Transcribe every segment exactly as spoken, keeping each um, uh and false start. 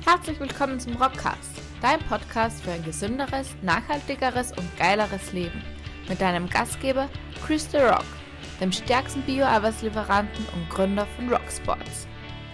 Herzlich willkommen zum Rockcast, dein Podcast für ein gesünderes, nachhaltigeres und geileres Leben. Mit deinem Gastgeber Chris the Rock, dem stärksten Bio-Eiweißlieferanten und Gründer von Rocksports.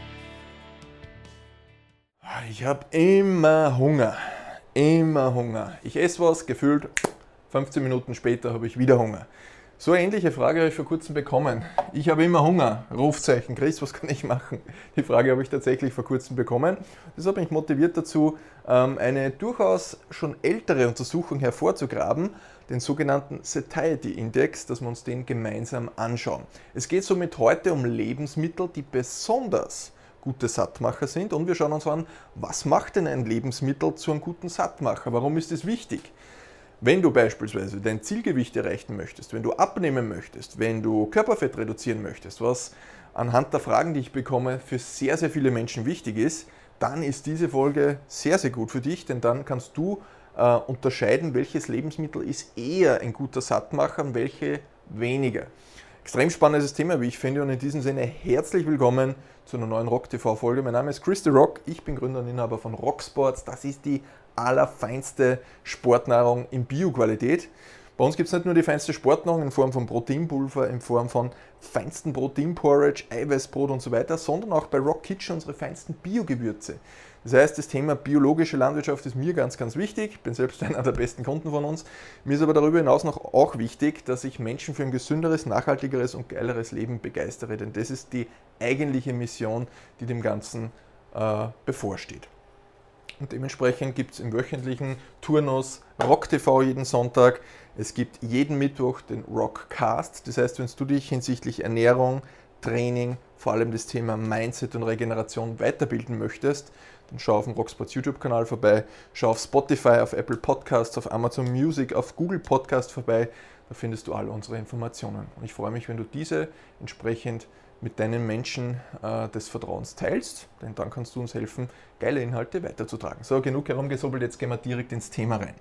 Ich habe immer Hunger, immer Hunger. Ich esse was, gefühlt fünfzehn Minuten später habe ich wieder Hunger. So eine ähnliche Frage habe ich vor kurzem bekommen. Ich habe immer Hunger, Rufzeichen, Chris, was kann ich machen? Die Frage habe ich tatsächlich vor kurzem bekommen. Deshalb bin ich motiviert dazu, eine durchaus schon ältere Untersuchung hervorzugraben, den sogenannten Satiety Index, dass wir uns den gemeinsam anschauen. Es geht somit heute um Lebensmittel, die besonders gute Sattmacher sind, und wir schauen uns an, was macht denn ein Lebensmittel zu einem guten Sattmacher? Warum ist es wichtig? Wenn du beispielsweise dein Zielgewicht erreichen möchtest, wenn du abnehmen möchtest, wenn du Körperfett reduzieren möchtest, was anhand der Fragen, die ich bekomme, für sehr, sehr viele Menschen wichtig ist, dann ist diese Folge sehr, sehr gut für dich, denn dann kannst du äh, unterscheiden, welches Lebensmittel ist eher ein guter Sattmacher und welche weniger. Extrem spannendes Thema, wie ich finde, und in diesem Sinne herzlich willkommen zu einer neuen Rock T V-Folge. Mein Name ist Chris the Rock, ich bin Gründer und Inhaber von Rocksports. Das ist die allerfeinste Sportnahrung in Bio-Qualität. Bei uns gibt es nicht nur die feinste Sportnahrung in Form von Proteinpulver, in Form von feinsten Proteinporridge, Eiweißbrot und so weiter, sondern auch bei Rock Kitchen unsere feinsten Biogewürze. Das heißt, das Thema biologische Landwirtschaft ist mir ganz, ganz wichtig. Ich bin selbst einer der besten Kunden von uns. Mir ist aber darüber hinaus noch auch wichtig, dass ich Menschen für ein gesünderes, nachhaltigeres und geileres Leben begeistere, denn das ist die eigentliche Mission, die dem Ganzen äh, bevorsteht. Und dementsprechend gibt es im wöchentlichen Turnus Rock T V jeden Sonntag. Es gibt jeden Mittwoch den Rockcast. Das heißt, wenn du dich hinsichtlich Ernährung, Training, vor allem das Thema Mindset und Regeneration weiterbilden möchtest, dann schau auf dem Rocksports YouTube-Kanal vorbei, schau auf Spotify, auf Apple Podcasts, auf Amazon Music, auf Google Podcast vorbei. Da findest du alle unsere Informationen. Und ich freue mich, wenn du diese entsprechend mit deinen Menschen äh, des Vertrauens teilst, denn dann kannst du uns helfen, geile Inhalte weiterzutragen. So, genug herumgesobbelt, jetzt gehen wir direkt ins Thema rein.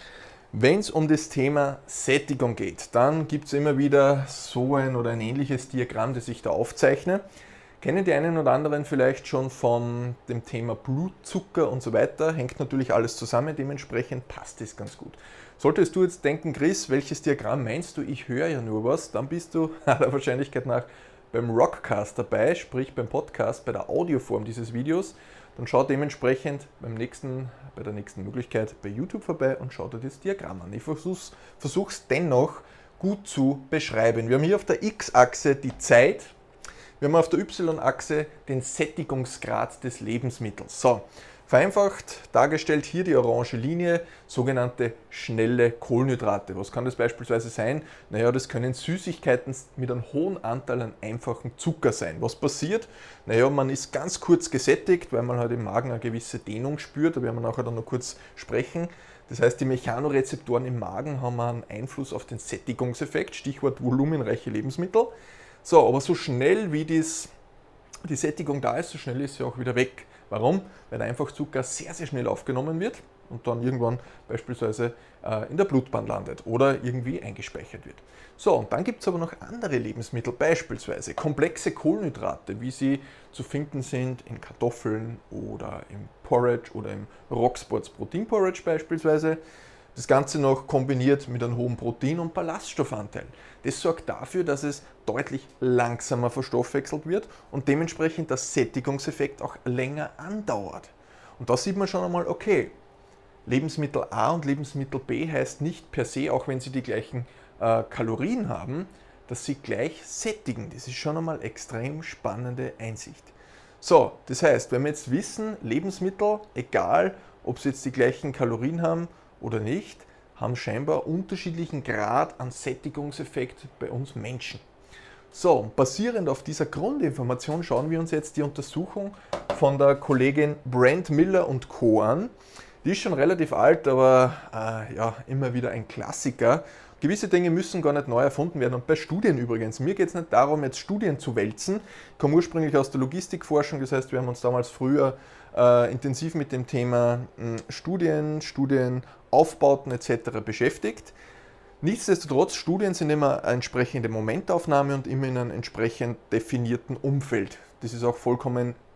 Wenn es um das Thema Sättigung geht, dann gibt es immer wieder so ein oder ein ähnliches Diagramm, das ich da aufzeichne. Kennen die einen oder anderen vielleicht schon von dem Thema Blutzucker und so weiter, hängt natürlich alles zusammen, dementsprechend passt es ganz gut. Solltest du jetzt denken, Chris, welches Diagramm meinst du, ich höre ja nur was, dann bist du aller Wahrscheinlichkeit nach beim Rockcast dabei, sprich beim Podcast, bei der Audioform dieses Videos. Dann schau dementsprechend beim nächsten, bei der nächsten Möglichkeit bei YouTube vorbei und schau dir das Diagramm an. Ich versuche es dennoch gut zu beschreiben. Wir haben hier auf der X-Achse die Zeit, wir haben auf der Y-Achse den Sättigungsgrad des Lebensmittels. So, vereinfacht dargestellt hier die orange Linie, sogenannte schnelle Kohlenhydrate. Was kann das beispielsweise sein? Naja, das können Süßigkeiten mit einem hohen Anteil an einfachem Zucker sein. Was passiert? Naja, man ist ganz kurz gesättigt, weil man halt im Magen eine gewisse Dehnung spürt, da werden wir nachher dann noch kurz sprechen. Das heißt, die Mechanorezeptoren im Magen haben einen Einfluss auf den Sättigungseffekt, Stichwort volumenreiche Lebensmittel. So, aber so schnell wie dies, die Sättigung da ist, so schnell ist sie auch wieder weg. Warum? Weil der Einfachzucker sehr, sehr schnell aufgenommen wird und dann irgendwann beispielsweise äh, in der Blutbahn landet oder irgendwie eingespeichert wird. So, und dann gibt es aber noch andere Lebensmittel, beispielsweise komplexe Kohlenhydrate, wie sie zu finden sind in Kartoffeln oder im Porridge oder im Rocksports Proteinporridge beispielsweise. Das Ganze noch kombiniert mit einem hohen Protein- und Ballaststoffanteil. Das sorgt dafür, dass es deutlich langsamer verstoffwechselt wird und dementsprechend der Sättigungseffekt auch länger andauert. Und da sieht man schon einmal, okay, Lebensmittel A und Lebensmittel B heißt nicht per se, auch wenn sie die gleichen äh, Kalorien haben, dass sie gleich sättigen. Das ist schon einmal extrem spannende Einsicht. So, das heißt, wenn wir jetzt wissen, Lebensmittel, egal ob sie jetzt die gleichen Kalorien haben oder nicht, haben scheinbar unterschiedlichen Grad an Sättigungseffekt bei uns Menschen. So, basierend auf dieser Grundinformation schauen wir uns jetzt die Untersuchung von der Kollegin Brent Miller und Co. an. Die ist schon relativ alt, aber äh, ja, immer wieder ein Klassiker. Gewisse Dinge müssen gar nicht neu erfunden werden. Und bei Studien übrigens, mir geht es nicht darum, jetzt Studien zu wälzen. Ich komme ursprünglich aus der Logistikforschung, das heißt, wir haben uns damals früher äh, intensiv mit dem Thema mh, Studien, Studienaufbauten et cetera beschäftigt. Nichtsdestotrotz, Studien sind immer eine entsprechende Momentaufnahme und immer in einem entsprechend definierten Umfeld. Das ist auch vollkommen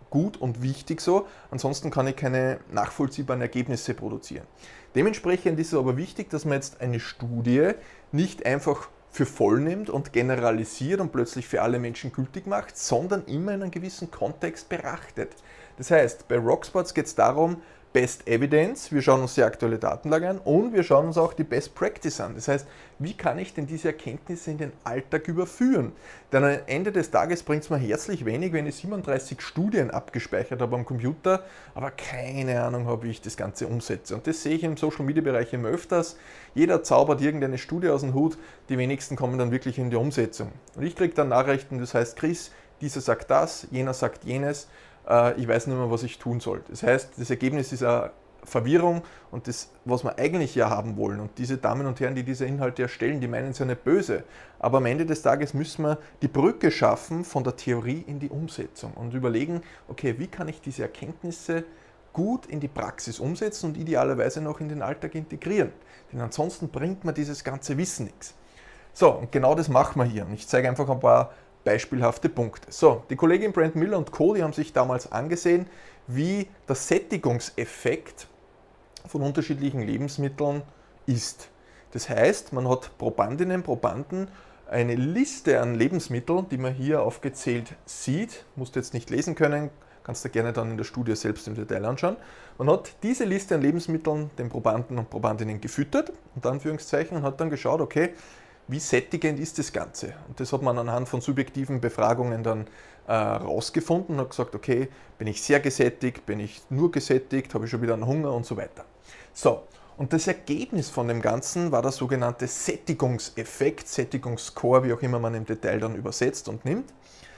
gut und wichtig so, ansonsten kann ich keine nachvollziehbaren Ergebnisse produzieren. Dementsprechend ist es aber wichtig, dass man jetzt eine Studie nicht einfach für voll nimmt und generalisiert und plötzlich für alle Menschen gültig macht, sondern immer in einem gewissen Kontext betrachtet. Das heißt, bei Rocksports geht es darum, Best Evidence, wir schauen uns die aktuelle Datenlage an und wir schauen uns auch die Best Practice an. Das heißt, wie kann ich denn diese Erkenntnisse in den Alltag überführen? Denn am Ende des Tages bringt es mir herzlich wenig, wenn ich siebenunddreißig Studien abgespeichert habe am Computer, aber keine Ahnung habe, wie ich das Ganze umsetze. Und das sehe ich im Social Media Bereich immer öfters. Jeder zaubert irgendeine Studie aus dem Hut, die wenigsten kommen dann wirklich in die Umsetzung. Und ich kriege dann Nachrichten, das heißt, Chris, dieser sagt das, jener sagt jenes. Ich weiß nicht mehr, was ich tun soll. Das heißt, das Ergebnis ist eine Verwirrung und das, was wir eigentlich ja haben wollen. Und diese Damen und Herren, die diese Inhalte erstellen, die meinen es ja nicht böse. Aber am Ende des Tages müssen wir die Brücke schaffen von der Theorie in die Umsetzung und überlegen, okay, wie kann ich diese Erkenntnisse gut in die Praxis umsetzen und idealerweise noch in den Alltag integrieren. Denn ansonsten bringt mir dieses ganze Wissen nichts. So, und genau das machen wir hier. Und ich zeige einfach ein paar beispielhafte Punkte. So, die Kollegin Brent Miller und Co., die haben sich damals angesehen, wie der Sättigungseffekt von unterschiedlichen Lebensmitteln ist. Das heißt, man hat Probandinnen, Probanden eine Liste an Lebensmitteln, die man hier aufgezählt sieht, musst du jetzt nicht lesen können, kannst du gerne dann in der Studie selbst im Detail anschauen. Man hat diese Liste an Lebensmitteln den Probanden und Probandinnen gefüttert, unter Anführungszeichen, und hat dann geschaut, okay, wie sättigend ist das Ganze? Und das hat man anhand von subjektiven Befragungen dann äh, rausgefunden und hat gesagt, okay, bin ich sehr gesättigt, bin ich nur gesättigt, habe ich schon wieder einen Hunger und so weiter. So, und das Ergebnis von dem Ganzen war der sogenannte Sättigungseffekt, Sättigungsscore, wie auch immer man im Detail dann übersetzt und nimmt.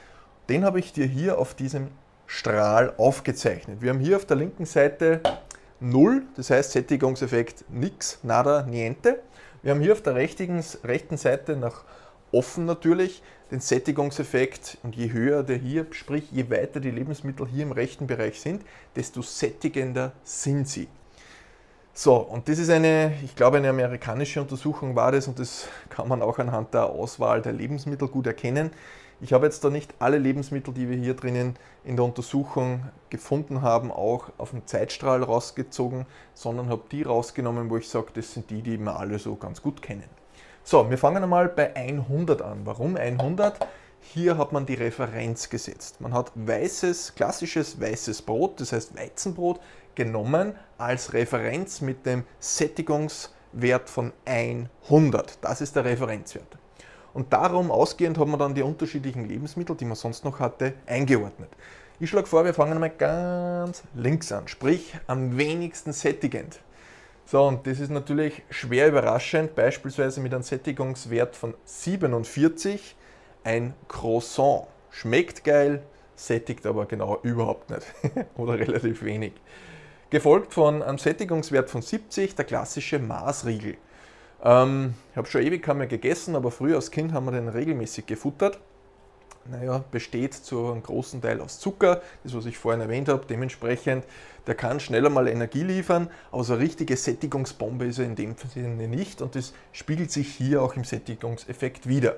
Den habe ich dir hier auf diesem Strahl aufgezeichnet. Wir haben hier auf der linken Seite null, das heißt Sättigungseffekt nix, nada, niente. Wir haben hier auf der rechten, rechten Seite nach offen natürlich den Sättigungseffekt und je höher der hier, sprich je weiter die Lebensmittel hier im rechten Bereich sind, desto sättigender sind sie. So, und das ist eine, ich glaube eine amerikanische Untersuchung war das und das kann man auch anhand der Auswahl der Lebensmittel gut erkennen. Ich habe jetzt da nicht alle Lebensmittel, die wir hier drinnen in der Untersuchung gefunden haben, auch auf dem Zeitstrahl rausgezogen, sondern habe die rausgenommen, wo ich sage, das sind die, die wir alle so ganz gut kennen. So, wir fangen einmal bei hundert an. Warum hundert? Hier hat man die Referenz gesetzt. Man hat weißes, klassisches weißes Brot, das heißt Weizenbrot, genommen als Referenz mit dem Sättigungswert von hundert. Das ist der Referenzwert. Und darum ausgehend haben wir dann die unterschiedlichen Lebensmittel, die man sonst noch hatte, eingeordnet. Ich schlage vor, wir fangen mal ganz links an, sprich am wenigsten sättigend. So, und das ist natürlich schwer überraschend, beispielsweise mit einem Sättigungswert von siebenundvierzig, ein Croissant. Schmeckt geil, sättigt aber genau überhaupt nicht oder relativ wenig. Gefolgt von einem Sättigungswert von siebzig, der klassische Maßriegel. Ähm, ich habe schon ewig keinen mehr gegessen, aber früher als Kind haben wir den regelmäßig gefuttert. Naja, besteht zu einem großen Teil aus Zucker, das was ich vorhin erwähnt habe, dementsprechend, der kann schneller mal Energie liefern, aber so eine richtige Sättigungsbombe ist er in dem Sinne nicht und das spiegelt sich hier auch im Sättigungseffekt wider.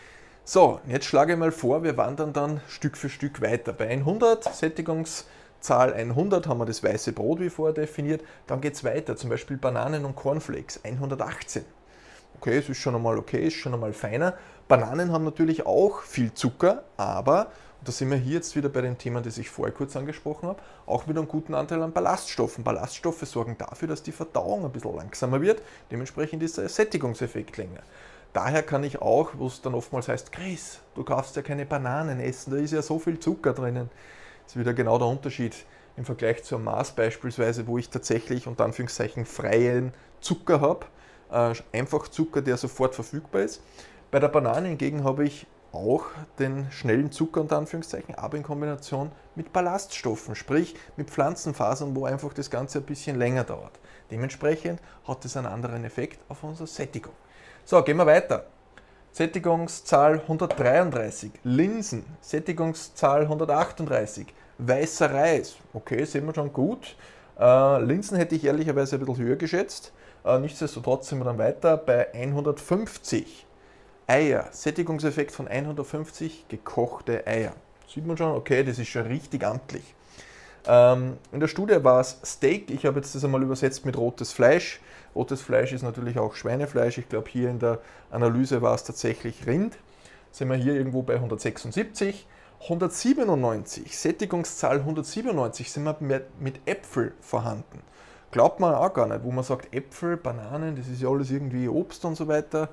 So, jetzt schlage ich mal vor, wir wandern dann Stück für Stück weiter. Bei hundert, Sättigungszahl hundert, haben wir das weiße Brot wie vorher definiert, dann geht es weiter, zum Beispiel Bananen und Cornflakes, hundertachtzehn. Okay, es ist schon einmal okay, ist schon einmal feiner. Bananen haben natürlich auch viel Zucker, aber, und da sind wir hier jetzt wieder bei dem Thema, das ich vorher kurz angesprochen habe, auch mit einem guten Anteil an Ballaststoffen. Ballaststoffe sorgen dafür, dass die Verdauung ein bisschen langsamer wird, dementsprechend ist der Sättigungseffekt länger. Daher kann ich auch, wo es dann oftmals heißt, Chris, du darfst ja keine Bananen essen, da ist ja so viel Zucker drinnen. Das ist wieder genau der Unterschied im Vergleich zur Maß beispielsweise, wo ich tatsächlich unter Anführungszeichen freien Zucker habe. Einfach Zucker, der sofort verfügbar ist. Bei der Banane hingegen habe ich auch den schnellen Zucker unter Anführungszeichen, aber in Kombination mit Ballaststoffen, sprich mit Pflanzenfasern, wo einfach das Ganze ein bisschen länger dauert. Dementsprechend hat es einen anderen Effekt auf unsere Sättigung. So, gehen wir weiter. Sättigungszahl hundertdreiunddreißig, Linsen, Sättigungszahl hundertachtunddreißig, weißer Reis, okay, sehen wir schon gut. Äh, Linsen hätte ich ehrlicherweise ein bisschen höher geschätzt. Nichtsdestotrotz sind wir dann weiter bei hundertfünfzig. Eier, Sättigungseffekt von hundertfünfzig, gekochte Eier. Sieht man schon, okay, das ist schon richtig amtlich. Ähm, in der Studie war es Steak, ich habe jetzt das einmal übersetzt mit rotes Fleisch. Rotes Fleisch ist natürlich auch Schweinefleisch, ich glaube hier in der Analyse war es tatsächlich Rind. Sind wir hier irgendwo bei hundertsechsundsiebzig. hundertsiebenundneunzig, Sättigungszahl hundertsiebenundneunzig, sind wir mit, mit Äpfel vorhanden. Glaubt man auch gar nicht, wo man sagt Äpfel, Bananen, das ist ja alles irgendwie Obst und so weiter.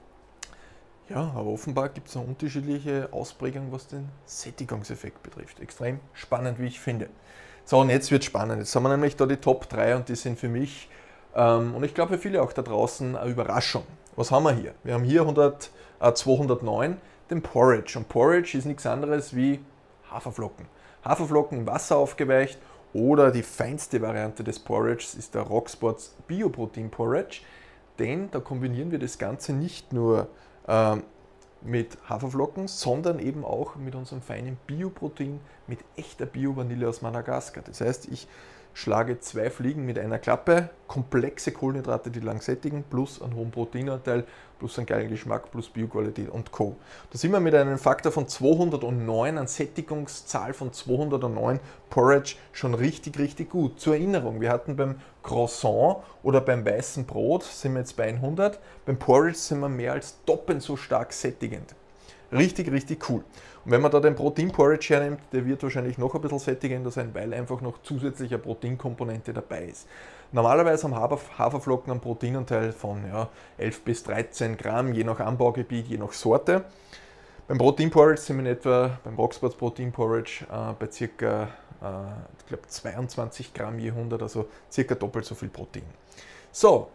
Ja, aber offenbar gibt es eine unterschiedliche Ausprägung, was den Sättigungseffekt betrifft. Extrem spannend, wie ich finde. So, und jetzt wird es spannend. Jetzt haben wir nämlich da die Top drei und die sind für mich ähm, und ich glaube für viele auch da draußen eine Überraschung. Was haben wir hier? Wir haben hier hundert, äh, zweihundertneun den Porridge. Und Porridge ist nichts anderes wie Haferflocken. Haferflocken im Wasser aufgeweicht oder die feinste Variante des Porridges ist der Rocksports Bioprotein Porridge. Denn da kombinieren wir das Ganze nicht nur äh, mit Haferflocken, sondern eben auch mit unserem feinen Bioprotein, mit echter Bio-Vanille aus Madagaskar. Das heißt, ich schlage zwei Fliegen mit einer Klappe, komplexe Kohlenhydrate, die lang sättigen, plus einen hohen Proteinanteil, plus einen geilen Geschmack, plus Bioqualität und Co. Da sind wir mit einem Faktor von zweihundertneun, einer Sättigungszahl von zweihundertneun Porridge schon richtig, richtig gut. Zur Erinnerung, wir hatten beim Croissant oder beim weißen Brot, sind wir jetzt bei hundert, beim Porridge sind wir mehr als doppelt so stark sättigend. Richtig, richtig cool. Und wenn man da den Protein-Porridge hernimmt, der wird wahrscheinlich noch ein bisschen sättigender sein, weil einfach noch zusätzliche Proteinkomponente dabei ist. Normalerweise haben Haferflocken einen Proteinanteil von ja, elf bis dreizehn Gramm, je nach Anbaugebiet, je nach Sorte. Beim Protein-Porridge sind wir in etwa, beim Rocksports Protein-Porridge äh, bei ca. Äh, ich glaube zweiundzwanzig Gramm je hundert, also circa doppelt so viel Protein. So,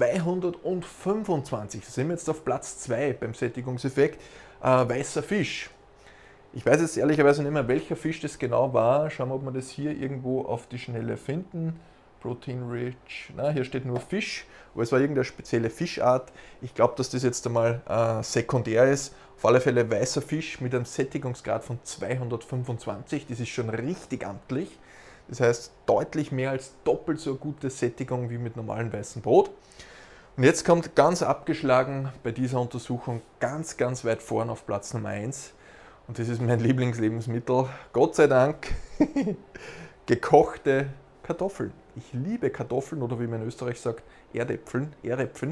zweihundertfünfundzwanzig, da sind wir jetzt auf Platz zwei beim Sättigungseffekt. Äh, weißer Fisch. Ich weiß jetzt ehrlicherweise nicht mehr, welcher Fisch das genau war. Schauen wir, ob wir das hier irgendwo auf die Schnelle finden. Protein Rich. Na, hier steht nur Fisch, aber es war irgendeine spezielle Fischart. Ich glaube, dass das jetzt einmal äh, sekundär ist. Auf alle Fälle weißer Fisch mit einem Sättigungsgrad von zweihundertfünfundzwanzig. Das ist schon richtig amtlich. Das heißt, deutlich mehr als doppelt so gute Sättigung wie mit normalem weißem Brot. Und jetzt kommt ganz abgeschlagen bei dieser Untersuchung ganz, ganz weit vorn auf Platz Nummer eins. Und das ist mein Lieblingslebensmittel, Gott sei Dank, gekochte Kartoffeln. Ich liebe Kartoffeln oder wie man in Österreich sagt, Erdäpfeln, Erdäpfeln.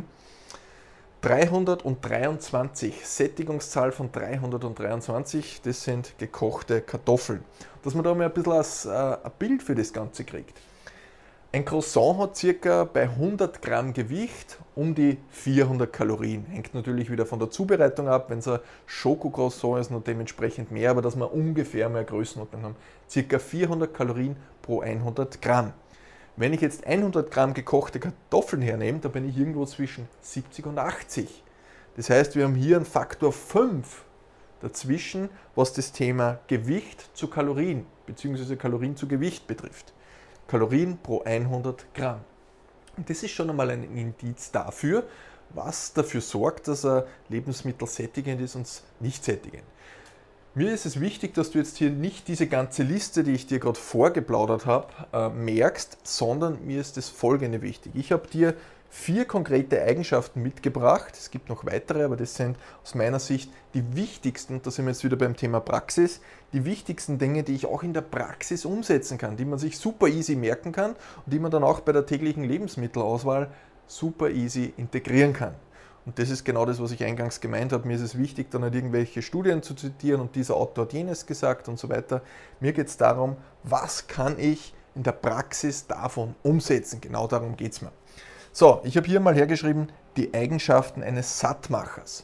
dreihundertdreiundzwanzig, Sättigungszahl von dreihundertdreiundzwanzig, das sind gekochte Kartoffeln. Dass man da mal ein bisschen als, äh, ein Bild für das Ganze kriegt. Ein Croissant hat circa bei hundert Gramm Gewicht um die vierhundert Kalorien. Hängt natürlich wieder von der Zubereitung ab. Wenn es ein Schoko-Croissant ist, noch dementsprechend mehr, aber dass wir ungefähr mehr Größenordnung haben. Circa vierhundert Kalorien pro hundert Gramm. Wenn ich jetzt hundert Gramm gekochte Kartoffeln hernehme, da bin ich irgendwo zwischen siebzig und achtzig. Das heißt, wir haben hier einen Faktor fünf dazwischen, was das Thema Gewicht zu Kalorien bzw. Kalorien zu Gewicht betrifft. Kalorien pro hundert Gramm. Und das ist schon einmal ein Indiz dafür, was dafür sorgt, dass ein Lebensmittel sättigend ist und nicht sättigend. Mir ist es wichtig, dass du jetzt hier nicht diese ganze Liste, die ich dir gerade vorgeplaudert habe, äh, merkst, sondern mir ist das Folgende wichtig. Ich habe dir vier konkrete Eigenschaften mitgebracht. Es gibt noch weitere, aber das sind aus meiner Sicht die wichtigsten, da sind wir jetzt wieder beim Thema Praxis, die wichtigsten Dinge, die ich auch in der Praxis umsetzen kann, die man sich super easy merken kann und die man dann auch bei der täglichen Lebensmittelauswahl super easy integrieren kann. Und das ist genau das, was ich eingangs gemeint habe. Mir ist es wichtig, da nicht irgendwelche Studien zu zitieren und dieser Autor hat jenes gesagt und so weiter. Mir geht es darum, was kann ich in der Praxis davon umsetzen. Genau darum geht es mir. So, ich habe hier mal hergeschrieben, die Eigenschaften eines Sattmachers.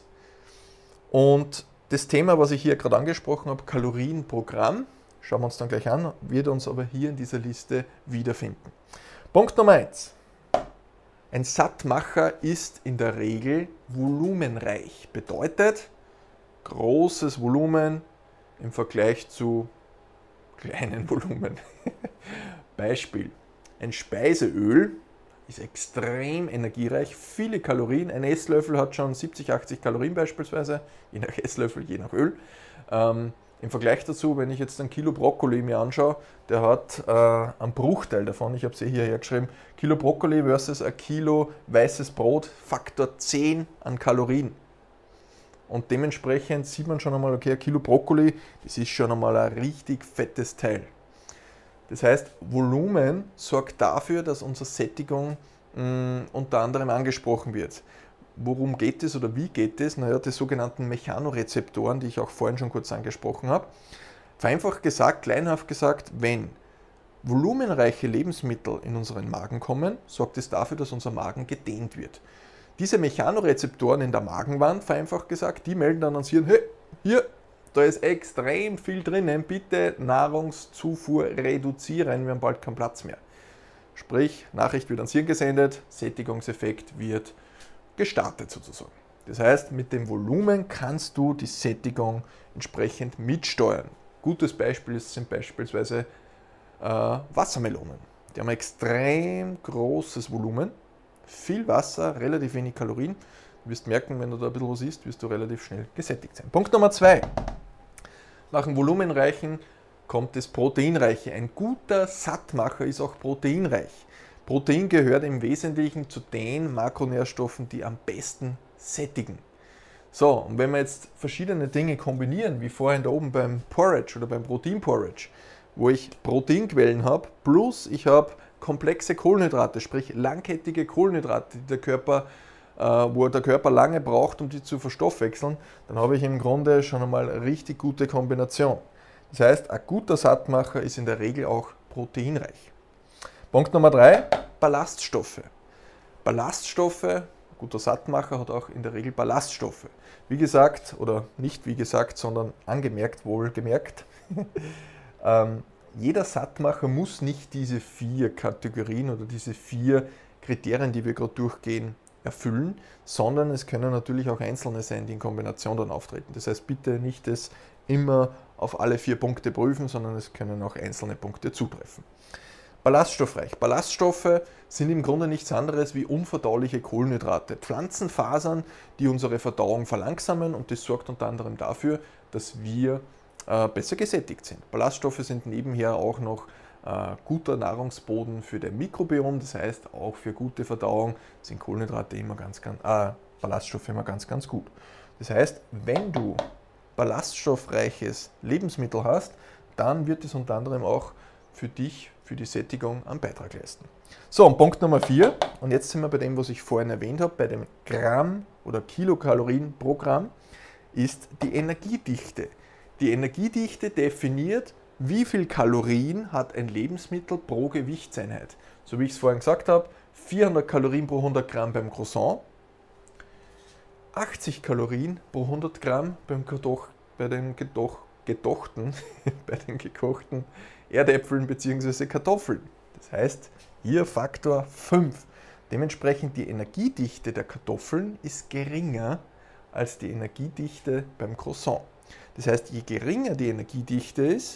Und das Thema, was ich hier gerade angesprochen habe, Kalorien pro Gramm, schauen wir uns dann gleich an, wird uns aber hier in dieser Liste wiederfinden. Punkt Nummer eins. Ein Sattmacher ist in der Regel volumenreich. Bedeutet, großes Volumen im Vergleich zu kleinen Volumen. Beispiel, ein Speiseöl ist extrem energiereich, viele Kalorien. Ein Esslöffel hat schon siebzig, achtzig Kalorien beispielsweise, je nach Esslöffel, je nach Öl. Ähm, Im Vergleich dazu, wenn ich jetzt ein Kilo Brokkoli mir anschaue, der hat äh, einen Bruchteil davon, ich habe es hier hergeschrieben, Kilo Brokkoli versus ein Kilo weißes Brot, Faktor zehn an Kalorien. und dementsprechend sieht man schon einmal, okay, ein Kilo Brokkoli, das ist schon einmal ein richtig fettes Teil. Das heißt, Volumen sorgt dafür, dass unsere Sättigung mh, unter anderem angesprochen wird. Worum geht es oder wie geht es? Naja, die sogenannten Mechanorezeptoren, die ich auch vorhin schon kurz angesprochen habe. Vereinfacht gesagt, kleinhaft gesagt, wenn volumenreiche Lebensmittel in unseren Magen kommen, sorgt es dafür, dass unser Magen gedehnt wird. Diese Mechanorezeptoren in der Magenwand, vereinfacht gesagt, die melden dann ans Hirn, hey, hier, da ist extrem viel drinnen, bitte Nahrungszufuhr reduzieren, wir haben bald keinen Platz mehr. Sprich, Nachricht wird ans Hirn gesendet, Sättigungseffekt wird gestartet sozusagen. Das heißt, mit dem Volumen kannst du die Sättigung entsprechend mitsteuern. Gutes Beispiel sind beispielsweise äh, Wassermelonen. Die haben ein extrem großes Volumen, viel Wasser, relativ wenig Kalorien. Du wirst merken, wenn du da ein bisschen was isst, wirst du relativ schnell gesättigt sein. Punkt Nummer zwei. Nach dem Volumenreichen kommt das Proteinreiche. Ein guter Sattmacher ist auch proteinreich. Protein gehört im Wesentlichen zu den Makronährstoffen, die am besten sättigen. So, und wenn wir jetzt verschiedene Dinge kombinieren, wie vorhin da oben beim Porridge oder beim Protein-Porridge, wo ich Proteinquellen habe, plus ich habe komplexe Kohlenhydrate, sprich langkettige Kohlenhydrate, die der Körper, äh, wo der Körper lange braucht, um die zu verstoffwechseln, dann habe ich im Grunde schon einmal eine richtig gute Kombination. Das heißt, ein guter Sattmacher ist in der Regel auch proteinreich. Punkt Nummer drei, Ballaststoffe. Ballaststoffe, ein guter Sattmacher hat auch in der Regel Ballaststoffe. Wie gesagt, oder nicht wie gesagt, sondern angemerkt, wohlgemerkt, ähm, jeder Sattmacher muss nicht diese vier Kategorien oder diese vier Kriterien, die wir gerade durchgehen, erfüllen, sondern es können natürlich auch einzelne sein, die in Kombination dann auftreten. Das heißt, bitte nicht das immer auf alle vier Punkte prüfen, sondern es können auch einzelne Punkte zutreffen. Ballaststoffreich. Ballaststoffe sind im Grunde nichts anderes wie unverdauliche Kohlenhydrate. Pflanzenfasern, die unsere Verdauung verlangsamen, und das sorgt unter anderem dafür, dass wir äh, besser gesättigt sind. Ballaststoffe sind nebenher auch noch äh, guter Nahrungsboden für das Mikrobiom, das heißt auch für gute Verdauung sind Kohlenhydrate immer ganz, ganz, äh, Ballaststoffe immer ganz, ganz gut. Das heißt, wenn du ballaststoffreiches Lebensmittel hast, dann wird es unter anderem auch für dich, für die Sättigung einen Beitrag leisten. So, und Punkt Nummer vier, und jetzt sind wir bei dem, was ich vorhin erwähnt habe, bei dem Gramm oder Kilokalorien pro Gramm, ist die Energiedichte. Die Energiedichte definiert, wie viel Kalorien hat ein Lebensmittel pro Gewichtseinheit. So wie ich es vorhin gesagt habe, vierhundert Kalorien pro hundert Gramm beim Croissant, achtzig Kalorien pro hundert Gramm beim Gedoch, bei den Gedoch, gedochten, bei den gekochten Erdäpfeln bzw. Kartoffeln. Das heißt, hier Faktor fünf. Dementsprechend die Energiedichte der Kartoffeln ist geringer als die Energiedichte beim Croissant. Das heißt, je geringer die Energiedichte ist,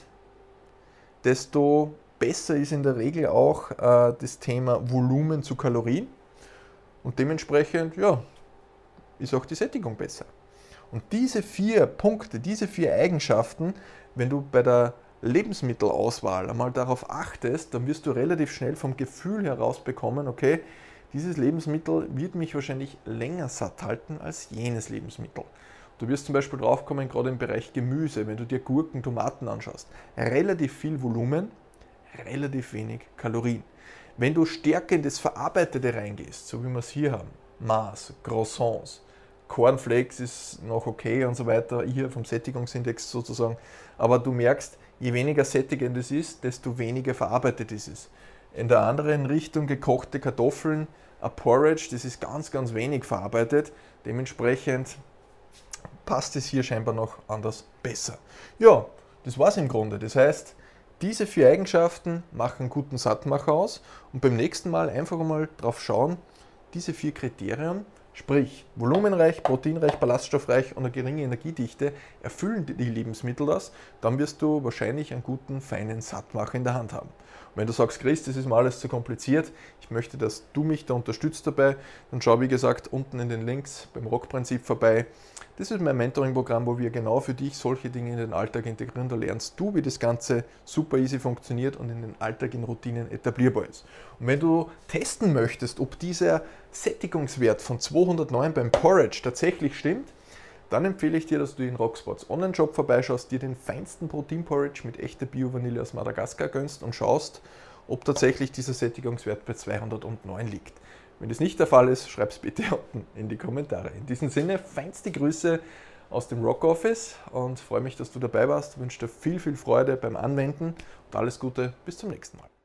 desto besser ist in der Regel auch äh, das Thema Volumen zu Kalorien, und dementsprechend ja, ist auch die Sättigung besser. Und diese vier Punkte, diese vier Eigenschaften, wenn du bei der Lebensmittelauswahl einmal darauf achtest, dann wirst du relativ schnell vom Gefühl heraus bekommen, okay, dieses Lebensmittel wird mich wahrscheinlich länger satt halten als jenes Lebensmittel. Du wirst zum Beispiel drauf kommen, gerade im Bereich Gemüse, wenn du dir Gurken, Tomaten anschaust, relativ viel Volumen, relativ wenig Kalorien. Wenn du stärker in das Verarbeitete reingehst, so wie wir es hier haben, Mars, Croissants, Cornflakes ist noch okay und so weiter, hier vom Sättigungsindex sozusagen, aber du merkst, je weniger sättigend es ist, desto weniger verarbeitet ist es. In der anderen Richtung gekochte Kartoffeln, ein Porridge, das ist ganz, ganz wenig verarbeitet, dementsprechend passt es hier scheinbar noch anders besser. Ja, das war es im Grunde. Das heißt, diese vier Eigenschaften machen einen guten Sattmacher aus, und beim nächsten Mal einfach mal drauf schauen, diese vier Kriterien, sprich volumenreich, proteinreich, ballaststoffreich und eine geringe Energiedichte, erfüllen die Lebensmittel das, dann wirst du wahrscheinlich einen guten, feinen Sattmacher in der Hand haben. Und wenn du sagst, Chris, das ist mir alles zu kompliziert, ich möchte, dass du mich da unterstützt dabei, dann schau wie gesagt unten in den Links beim Rock-Prinzip vorbei. Das ist mein Mentoring-Programm, wo wir genau für dich solche Dinge in den Alltag integrieren. Da lernst du, wie das Ganze super easy funktioniert und in den Alltag in Routinen etablierbar ist. Und wenn du testen möchtest, ob dieser Sättigungswert von zweihundertneun beim Porridge tatsächlich stimmt, dann empfehle ich dir, dass du in Rocksports Online-Shop vorbeischaust, dir den feinsten Protein-Porridge mit echter Bio-Vanille aus Madagaskar gönnst und schaust, ob tatsächlich dieser Sättigungswert bei zweihundertneun liegt. Wenn das nicht der Fall ist, schreib es bitte unten in die Kommentare. In diesem Sinne, feinste Grüße aus dem Rock Office und freue mich, dass du dabei warst. Ich wünsche dir viel, viel Freude beim Anwenden und alles Gute, bis zum nächsten Mal.